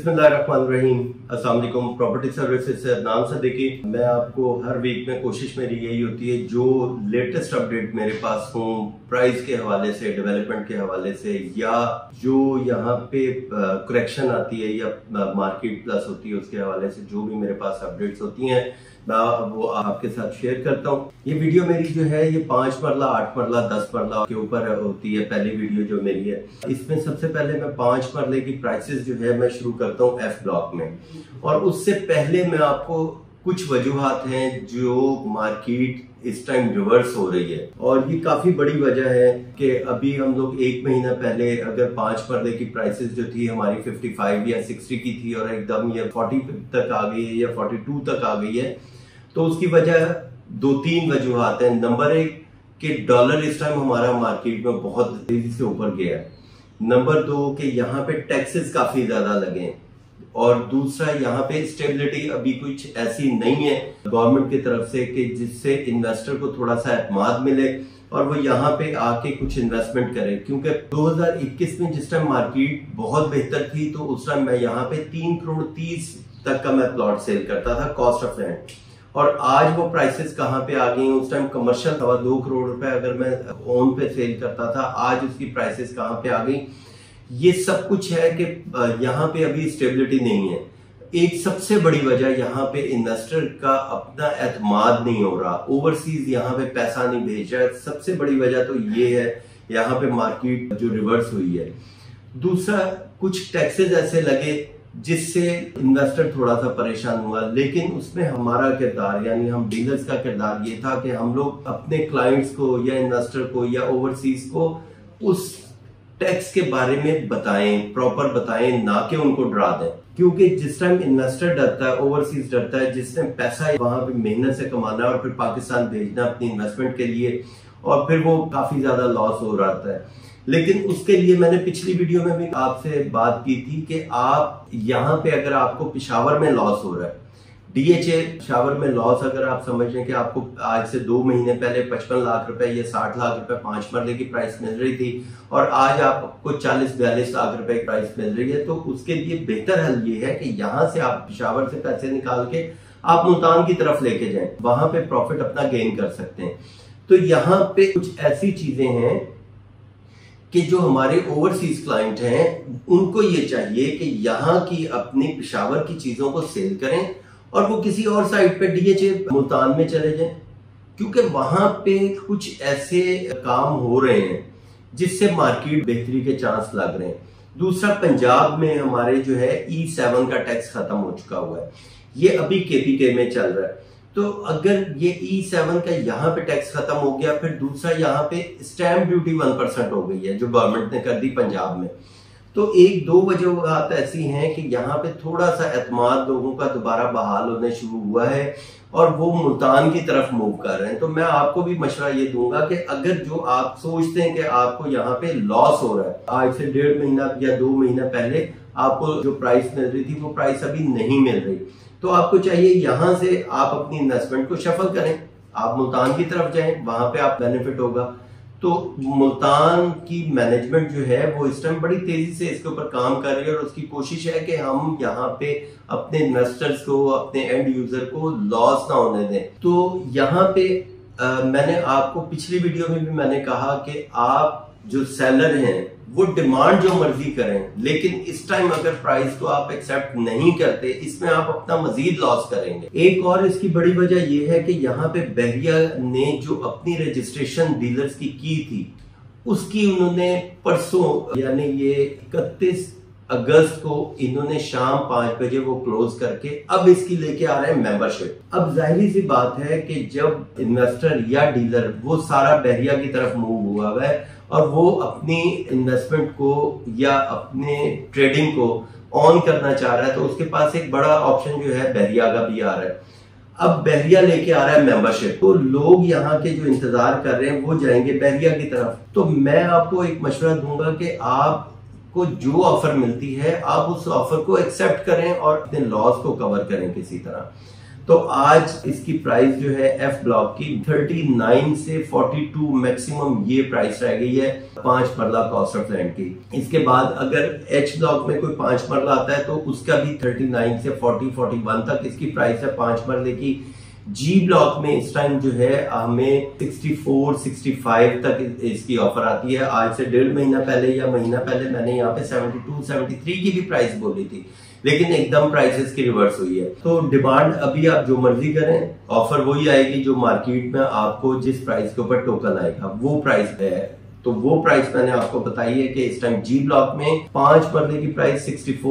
बिस्मिल्लाहिर्रहमानिर्रहीम। अस्सलाम वालेकुम। प्रॉपर्टी सर्विसेज से नाम सदीकी। मैं आपको हर वीक में कोशिश मेरी यही होती है जो लेटेस्ट अपडेट मेरे पास हो प्राइस के हवाले से, डेवलपमेंट के हवाले से, या जो यहाँ पे करेक्शन आती है या मार्केट प्लस होती है उसके हवाले से जो भी मेरे पास अपडेट्स होती हैं मैं वो आपके साथ शेयर करता हूँ। ये वीडियो मेरी जो है ये 5 मरला, 8 मरला, 10 मरला के ऊपर होती है। पहली वीडियो जो मेरी है इसमें सबसे पहले मैं 5 मरले की प्राइसेस जो है मैं शुरू करता हूँ एफ ब्लॉक में। और उससे पहले मैं आपको कुछ वजूहात हैं जो मार्केट इस टाइम रिवर्स हो रही है, और ये काफी बड़ी वजह है कि अभी हम लोग एक महीना पहले अगर 5 मरले की प्राइसेस जो थी हमारी 55 या 60 की थी और एकदम ये 40 तक आ गई है या 42 तक आ गई है, तो उसकी वजह 2-3 वजूहात हैं। नंबर 1 कि डॉलर इस टाइम हमारा मार्केट में बहुत तेजी से ऊपर गया है। नंबर 2 कि यहाँ पे टैक्सेस काफी ज्यादा लगे, और दूसरा यहाँ पे स्टेबिलिटी अभी कुछ ऐसी नहीं है गवर्नमेंट की तरफ से कि जिससे इन्वेस्टर को थोड़ा सा एतमाद मिले और वो यहाँ पे आके कुछ इन्वेस्टमेंट करे। क्योंकि 2021 में जिस टाइम मार्केट बहुत बेहतर थी तो उस टाइम मैं यहाँ पे 3 करोड़ 30 तक का मैं प्लॉट सेल करता था कॉस्ट ऑफ लैंड, और आज वो प्राइसेस कहाँ पे आ गई। उस टाइम कमर्शियल 2 करोड़ रुपए अगर मैं ओन पे सेल करता था, आज उसकी प्राइसेस कहाँ पे आ गई। ये सब कुछ है कि यहाँ पे अभी स्टेबिलिटी नहीं है। एक सबसे बड़ी वजह यहाँ पे इन्वेस्टर का अपना एतमाद नहीं हो रहा, ओवरसीज यहाँ पे पैसा नहीं भेज रहा है। सबसे बड़ी वजह तो ये है यहाँ पे मार्केट जो रिवर्स हुई है। दूसरा, कुछ टैक्सेस ऐसे लगे जिससे इन्वेस्टर थोड़ा सा परेशान हुआ, लेकिन उसमें हमारा किरदार यानी हम डीलर्स का किरदार ये था कि हम लोग अपने क्लाइंट्स को या इन्वेस्टर को या ओवरसीज को उस टैक्स के बारे में बताएं, प्रॉपर बताएं, ना कि उनको डरा दें। क्योंकि जिस टाइम इन्वेस्टर डरता है, ओवरसीज डरता है, जिस टाइम पैसा वहां पे मेहनत से कमाना और फिर पाकिस्तान भेजना अपनी इन्वेस्टमेंट के लिए, और फिर वो काफी ज्यादा लॉस हो रहा है। लेकिन उसके लिए मैंने पिछली वीडियो में भी आपसे बात की थी कि आप यहाँ पे अगर आपको पेशावर में लॉस हो रहा है, डीएचए पेशावर में लॉस, अगर आप समझ लें कि आपको आज से 2 महीने पहले 55 लाख रुपए या 60 लाख रुपए 5 मरले की प्राइस मिल रही थी और आज आपको 40-42 लाख रुपए की प्राइस मिल रही है, तो उसके लिए बेहतर हल ये है कि यहाँ से आप पेशावर से पैसे निकाल के आप मुल्तान की तरफ लेके जाएं, वहां पे प्रॉफिट अपना गेन कर सकते हैं। तो यहाँ पे कुछ ऐसी चीजें हैं कि जो हमारे ओवरसीज क्लाइंट हैं उनको ये चाहिए कि यहाँ की अपनी पेशावर की चीजों को सेल करें और वो किसी और साइड पे डीएचए मुल्तान में चले जाएं, क्योंकि वहां पे कुछ ऐसे काम हो रहे हैं जिससे मार्केट बेहतरी के चांस लग रहे हैं। दूसरा, पंजाब में हमारे जो है E7 का टैक्स खत्म हो चुका हुआ है, ये अभी केपीके में चल रहा है। तो अगर ये E7 का यहाँ पे टैक्स खत्म हो गया, फिर दूसरा यहाँ पे स्टैंप ड्यूटी 1% हो गई है जो गवर्नमेंट ने कर दी पंजाब में। तो 1-2 वजूहात ऐसी हैं कि यहाँ पे थोड़ा सा एतमाद लोगों का दोबारा बहाल होने शुरू हुआ है और वो मुल्तान की तरफ मूव कर रहे हैं। तो मैं आपको भी मशवरा ये दूंगा कि अगर जो आप सोचते हैं कि आपको यहाँ पे लॉस हो रहा है, आज से 1.5 महीना या 2 महीना पहले आपको जो प्राइस मिल रही थी वो प्राइस अभी नहीं मिल रही, तो आपको चाहिए यहाँ से आप अपनी इन्वेस्टमेंट को शफल करें, आप मुल्तान की तरफ जाएं, वहां पे आप बेनिफिट होगा। तो मुल्तान की मैनेजमेंट जो है वो इस टाइम बड़ी तेजी से इसके ऊपर काम कर रही है और उसकी कोशिश है कि हम यहाँ पे अपने इन्वेस्टर्स को, अपने एंड यूजर को लॉस ना होने दें। तो यहाँ पे मैंने आपको पिछली वीडियो में भी मैंने कहा कि आप जो सेलर हैं वो डिमांड जो मर्जी करें, लेकिन इस टाइम अगर प्राइस को आप एक्सेप्ट नहीं करते, इसमें आप अपना मजीद लॉस करेंगे। एक और इसकी बड़ी वजह यह है कि यहाँ पे बहरिया ने जो अपनी रजिस्ट्रेशन डीलर्स की थी उसकी उन्होंने परसों यानी ये 31 अगस्त को इन्होंने शाम 5 बजे वो क्लोज करके अब इसकी लेके आ रहे हैं मेंबरशिप। अब जाहिर सी बात है कि जब इन्वेस्टर या डीलर वो सारा बहरिया की तरफ मूव हुआ है और वो अपनी इन्वेस्टमेंट को या अपने ट्रेडिंग को ऑन करना चाह रहा है, तो उसके पास एक बड़ा ऑप्शन जो है बहरिया का भी आ रहा है। अब बहरिया लेके आ रहा है मेंबरशिप, तो लोग यहाँ के जो इंतजार कर रहे हैं वो जाएंगे बहरिया की तरफ। तो मैं आपको एक मशवरा दूंगा कि आपको जो ऑफर मिलती है आप उस ऑफर को एक्सेप्ट करें और अपने लॉस को कवर करें किसी तरह। तो आज इसकी प्राइस जो है एफ ब्लॉक की 39 से 42 मैक्सिमम ये प्राइस रह गई है 5 मरला कॉस्ट ऑफ लैंड की। इसके बाद अगर एच ब्लॉक में कोई 5 मरला आता है तो उसका भी 39 से 40-41 तक इसकी प्राइस है 5 मरले की। जी ब्लॉक में इस टाइम जो है हमें 64-65 तक इसकी ऑफर आती है। आज से 1.5 महीना पहले या महीना पहले मैंने यहाँ पे 72-73 की भी प्राइस बोली थी, लेकिन एकदम प्राइसेस की रिवर्स हुई है। तो डिमांड अभी आप जो मर्जी करें, ऑफर वही आएगी जो मार्केट में आपको जिस प्राइस के ऊपर टोकन आएगा वो प्राइस है। तो वो प्राइस मैंने आपको बताई है कि इस टाइम जी ब्लॉक में 5 मरले की प्राइस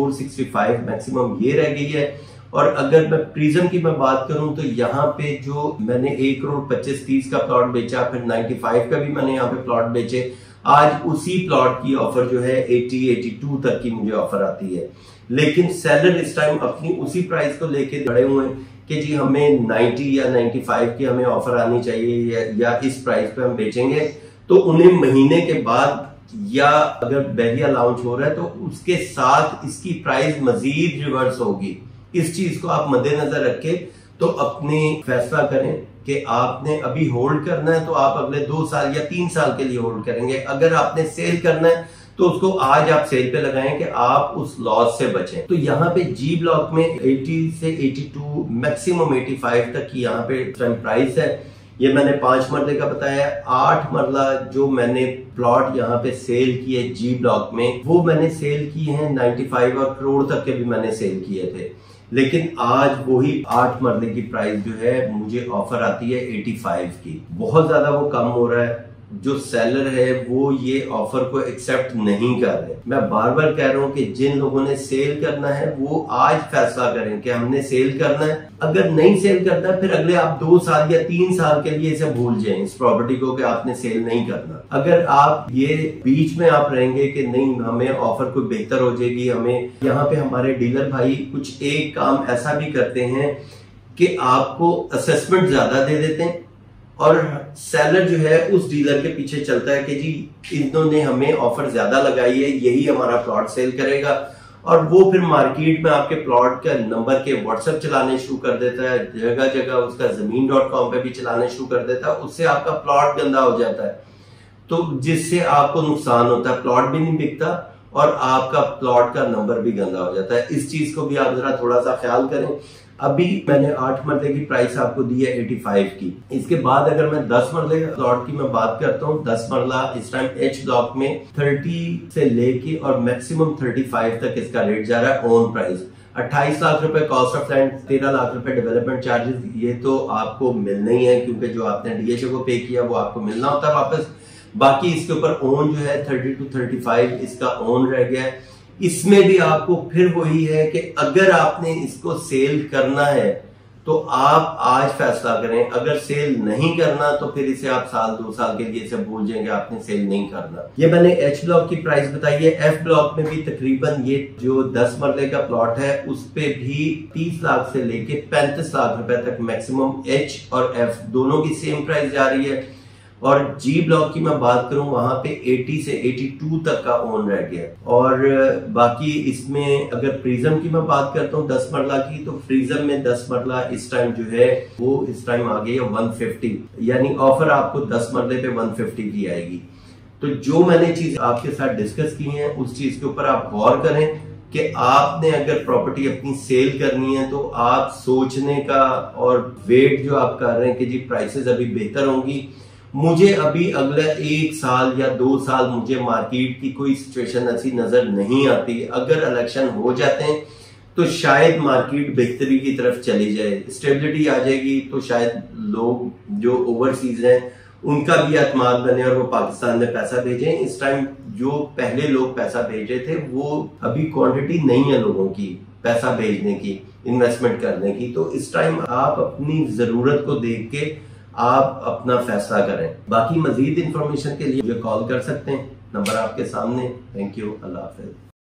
64-65 मैक्सिमम ये रह गई है। और अगर मैं प्रिज्म की मैं बात करूं तो यहाँ पे जो मैंने 1,25,30 का प्लॉट बेचा, फिर 95 का भी मैंने यहाँ पे प्लॉट बेचे, आज उसी प्लॉट की ऑफर जो है 80-82 तक की मुझे ऑफर आती है। लेकिन सेलर इस टाइम अपनी उसी प्राइस को लेके खड़े हुए हैं कि जी हमें 90 या 95 की हमें ऑफर आनी चाहिए या इस प्राइस पे हम बेचेंगे। तो उन्हें महीने के बाद या अगर बहरिया लॉन्च हो रहा है तो उसके साथ इसकी प्राइस मजीद रिवर्स होगी। इस चीज को आप मद्देनजर रखें तो अपने फैसला करें कि आपने अभी होल्ड करना है तो आप अगले 2 साल या 3 साल के लिए होल्ड करेंगे। अगर आपने सेल करना है तो उसको आज आप सेल पे लगाएं कि आप उस लॉस से बचें। तो यहाँ पे जी ब्लॉक में 80 से 82 मैक्सिमम 85 तक की यहाँ पे प्राइस है। ये मैंने 5 मरले का बताया। 8 मरला जो मैंने प्लॉट यहाँ पे सेल किए जी ब्लॉक में, वो मैंने सेल किए हैं 95 और करोड़ तक के भी मैंने सेल किए थे। लेकिन आज वही 8 मरले की प्राइस जो है मुझे ऑफर आती है 85 की। बहुत ज्यादा वो कम हो रहा है। जो सेलर है वो ये ऑफर को एक्सेप्ट नहीं कर रहे। मैं बार बार कह रहा हूं कि जिन लोगों ने सेल करना है वो आज फैसला करें कि हमने सेल करना है। अगर नहीं सेल करना है फिर अगले आप 2 साल या 3 साल के लिए इसे भूल जाएं, इस प्रॉपर्टी को, कि आपने सेल नहीं करना। अगर आप ये बीच में आप रहेंगे कि नहीं हमें ऑफर कोई बेहतर हो जाएगी, हमें यहाँ पे हमारे डीलर भाई कुछ एक काम ऐसा भी करते हैं कि आपको असेसमेंट ज्यादा दे देते हैं और सेलर जो है उस डीलर के पीछे चलता है कि जी इन्होंने हमें ऑफर ज्यादा लगाई है, यही हमारा प्लॉट सेल करेगा। और वो फिर मार्केट में आपके प्लॉट का नंबर के व्हाट्सएप चलाने शुरू कर देता है, जगह जगह उसका ज़मीन.com पे भी चलाने शुरू कर देता है। उससे आपका प्लॉट गंदा हो जाता है, तो जिससे आपको नुकसान होता है, प्लॉट भी नहीं बिकता और आपका प्लॉट का नंबर भी गंदा हो जाता है। इस चीज को भी आप जरा थोड़ा सा ख्याल करें। अभी मैंने 8 मरले की प्राइस आपको दी है 85 की। इसके बाद अगर मैं 10 मरले प्लॉट की मैं बात करता हूँ, 10 मरला इस टाइम एच ब्लॉक में 30 से लेके और मैक्सिमम 35 तक इसका रेट जा रहा है। ओन प्राइस 28 लाख रुपए कॉस्ट ऑफ लैंड, 13 लाख रुपए डेवलपमेंट चार्जेस, ये तो आपको मिलने ही है क्योंकि जो आपने डीएचए को पे किया वो आपको मिलना होता है वापस। बाकी इसके ऊपर ओन जो है 30 to 35 इसका ओन रह गया है। इसमें भी आपको फिर वही है कि अगर आपने इसको सेल करना है तो आप आज फैसला करें, अगर सेल नहीं करना तो फिर इसे आप 1-2 साल के लिए इसे भूल जाएंगे, आपने सेल नहीं करना। ये मैंने एच ब्लॉक की प्राइस बताई है। एफ ब्लॉक में भी तकरीबन ये जो 10 मरले का प्लॉट है उस पे भी 30 लाख से लेके 35 लाख रुपए तक मैक्सिमम एच और एफ दोनों की सेम प्राइस जा रही है। और जी ब्लॉक की मैं बात करूं वहां पे 80 से 82 तक का ओन रह गया। और बाकी इसमें अगर प्रिज्म की मैं बात करता हूं 10 मरला की, तो प्रिज्म में 10 मरला इस टाइम जो है वो इस टाइम आ गई है 150, यानी ऑफर आपको 10 मरले पे 150 की आएगी। तो जो मैंने चीज आपके साथ डिस्कस की है उस चीज के ऊपर आप गौर करें कि आपने अगर प्रॉपर्टी अपनी सेल करनी है तो आप सोचने का और वेट जो आप कर रहे हैं कि जी प्राइसेस अभी बेहतर होंगी। मुझे अभी अगले 1 साल या 2 साल मुझे मार्केट की कोई सिचुएशन ऐसी नजर नहीं आती। अगर इलेक्शन हो जाते हैं तो शायद मार्केट बेहतरी की तरफ चली जाए, स्टेबिलिटी आ जाएगी, तो शायद लोग जो ओवरसीज हैं उनका भी एतमाद बने और वो पाकिस्तान में पैसा भेजें। इस टाइम जो पहले लोग पैसा भेज रहे थे वो अभी क्वांटिटी नहीं है लोगों की पैसा भेजने की, इन्वेस्टमेंट करने की। तो इस टाइम आप अपनी जरूरत को देख के आप अपना फैसला करें। बाकी मजीद इंफॉर्मेशन के लिए मुझे कॉल कर सकते हैं, नंबर आपके सामने। थैंक यू, अल्लाह हाफिज।